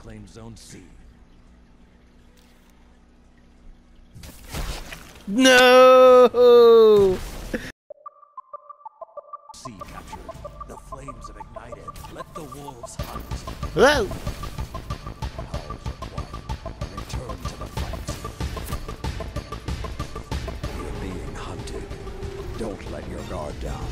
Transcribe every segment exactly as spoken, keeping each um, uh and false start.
claim Zone C. No! C captured. The flames have ignited. Let the wolves hunt. Whoa! Powers of one. Return to the fight. You're being hunted. Don't let your guard down.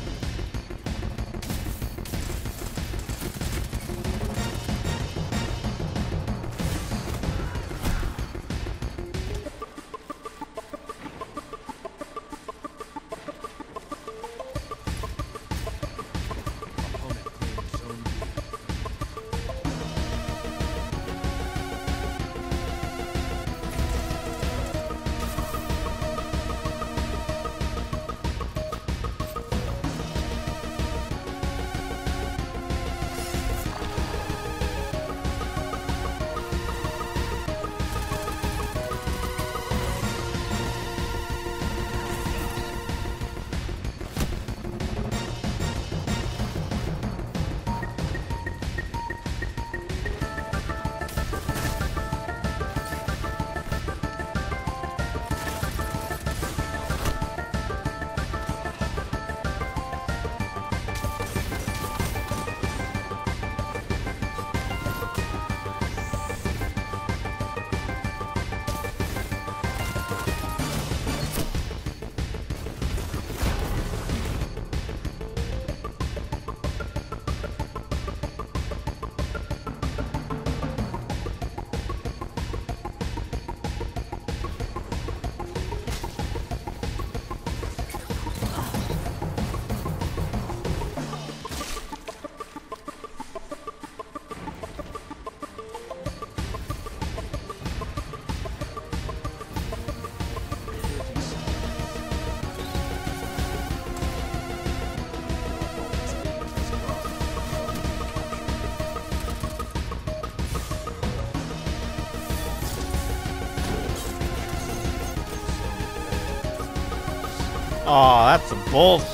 Oh, that's some bullshit.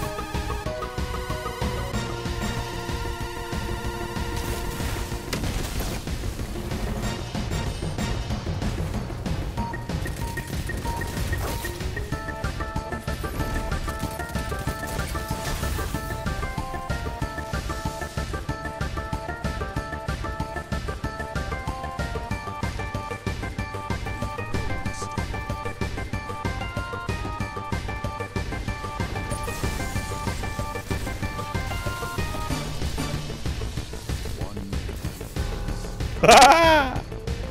Ah!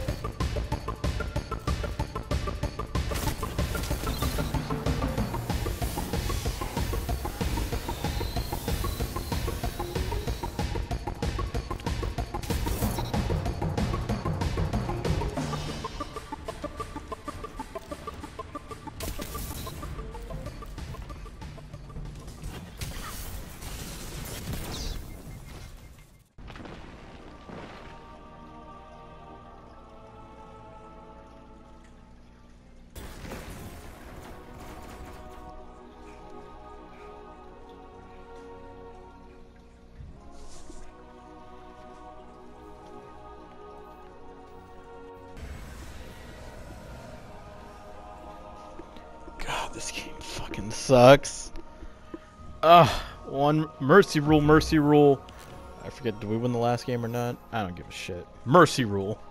God, this game fucking sucks. Ugh, one mercy rule, mercy rule. I forget, did we win the last game or not? I don't give a shit. Mercy rule.